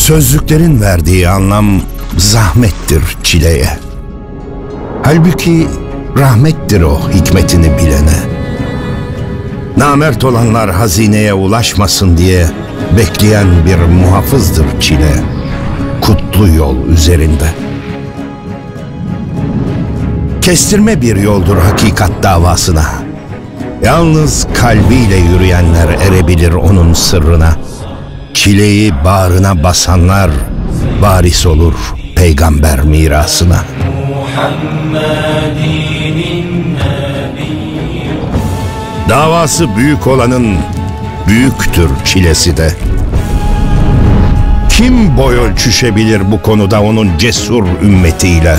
Sözlüklerin verdiği anlam zahmettir çileye. Halbuki rahmettir o hikmetini bilene. Namert olanlar hazineye ulaşmasın diye bekleyen bir muhafızdır çile, kutlu yol üzerinde. Kestirme bir yoldur hakikat davasına. Yalnız kalbiyle yürüyenler erebilir onun sırrına. Çileyi bağrına basanlar varis olur peygamber mirasına. Davası büyük olanın büyüktür çilesi de. Kim boy ölçüşebilir bu konuda onun cesur ümmetiyle?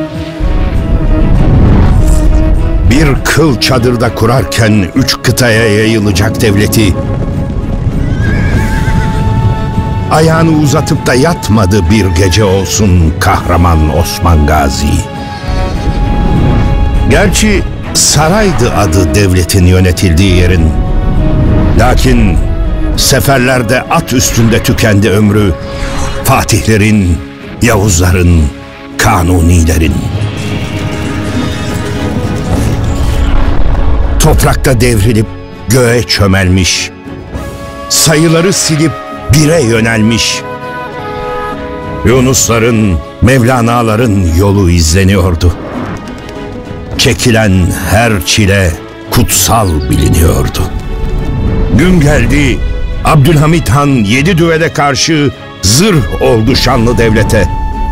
Bir kıl çadırda kurarken 3 kıtaya yayılacak devleti, ayağını uzatıp da yatmadı bir gece olsun kahraman Osman Gazi. Gerçi saraydı adı devletin yönetildiği yerin. Lakin seferlerde at üstünde tükendi ömrü, Fatihlerin, Yavuzların, Kanunilerin. Toprakta devrilip göğe çömelmiş, sayıları silip bire yönelmiş, Yunusların, Mevlana'ların yolu izleniyordu. Çekilen her çile kutsal biliniyordu. Gün geldi, Abdülhamit Han 7 düvele karşı zırh oldu şanlı devlete.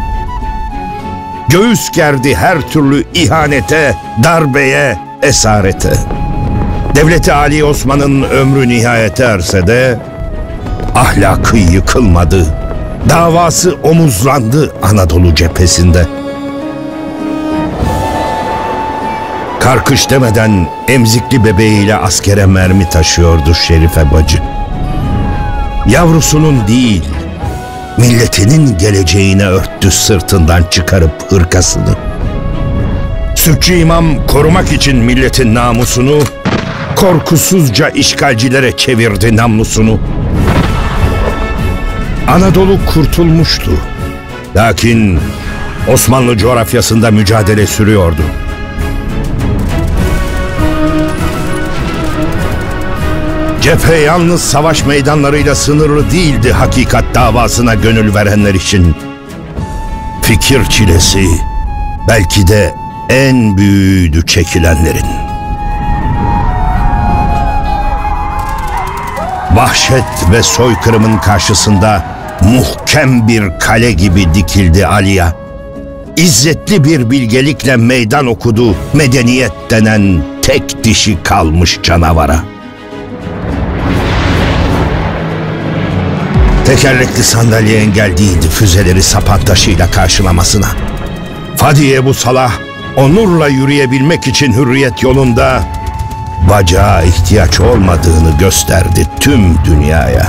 Göğüs gerdi her türlü ihanete, darbeye, esarete. Devleti Ali Osman'ın ömrü nihayete erse de ahlakı yıkılmadı, davası omuzlandı Anadolu cephesinde. Karkış demeden emzikli bebeğiyle askere mermi taşıyordu Şerife bacı. Yavrusunun değil, milletinin geleceğine örttü sırtından çıkarıp hırkasını. Sütçü imam korumak için milletin namusunu, korkusuzca işgalcilere çevirdi namlusunu. Anadolu kurtulmuştu. Lakin Osmanlı coğrafyasında mücadele sürüyordu. Cephe yalnız savaş meydanlarıyla sınırlı değildi hakikat davasına gönül verenler için. Fikir çilesi belki de en büyüğüydü çekilenlerin. Vahşet ve soykırımın karşısında muhkem bir kale gibi dikildi Aliya. İzzetli bir bilgelikle meydan okudu medeniyet denen tek dişi kalmış canavara. Tekerlekli sandalye engel değildi füzeleri sapan taşıyla karşılamasına. Fadi Ebu Salah onurla yürüyebilmek için hürriyet yolunda bacağa ihtiyaç olmadığını gösterdi tüm dünyaya.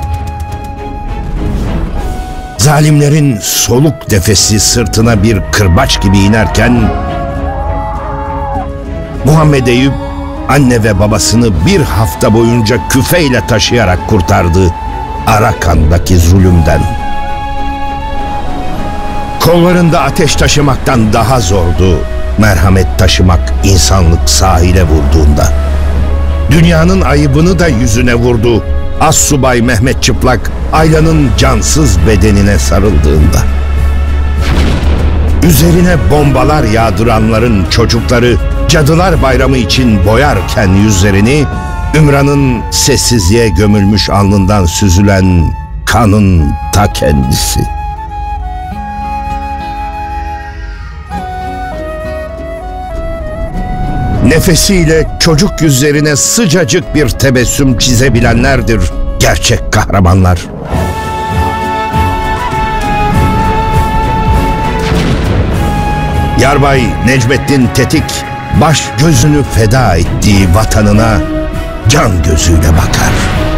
Zalimlerin soluk nefesi sırtına bir kırbaç gibi inerken Muhammed Eyüp anne ve babasını bir hafta boyunca küfeyle taşıyarak kurtardı Arakan'daki zulümden. Kollarında ateş taşımaktan daha zordu merhamet taşımak insanlık sahile vurduğunda. Dünyanın ayıbını da yüzüne vurdu Assubay Mehmet Çıplak Ayla'nın cansız bedenine sarıldığında. Üzerine bombalar yağdıranların çocukları Cadılar Bayramı için boyarken yüzlerini, Ümran'ın sessizliğe gömülmüş alnından süzülen kanın ta kendisi. Nefesiyle çocuk yüzlerine sıcacık bir tebessüm çizebilenlerdir gerçek kahramanlar. Yarbay Necmettin Tetik baş gözünü feda ettiği vatanına can gözüyle bakar.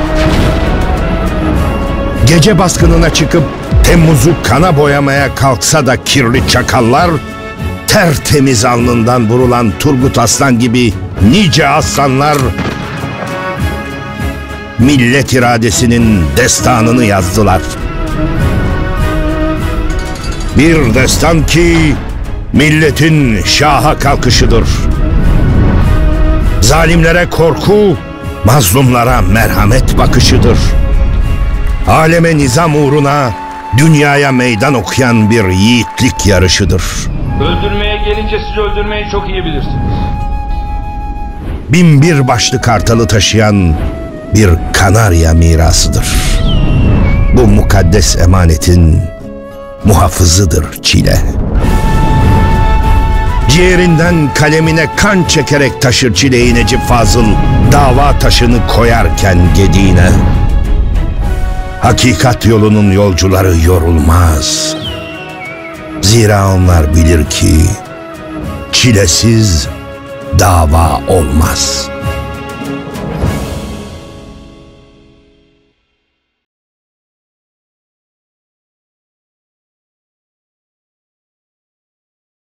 Gece baskınına çıkıp Temmuz'u kana boyamaya kalksa da kirli çakallar, tertemiz alnından vurulan Turgut Aslan gibi nice aslanlar millet iradesinin destanını yazdılar. Bir destan ki milletin şaha kalkışıdır. Zalimlere korku, mazlumlara merhamet bakışıdır. Aleme nizam uğruna dünyaya meydan okuyan bir yiğitlik yarışıdır. Öldürmeye gelince siz öldürmeyi çok iyi bilirsiniz. Binbir başlı kartalı taşıyan bir kanarya mirasıdır. Bu mukaddes emanetin muhafızıdır çile. Ciğerinden kalemine kan çekerek taşır çileyi Necip Fazıl, dava taşını koyarken gediğine. Hakikat yolunun yolcuları yorulmaz. Zira onlar bilir ki çilesiz dava olmaz.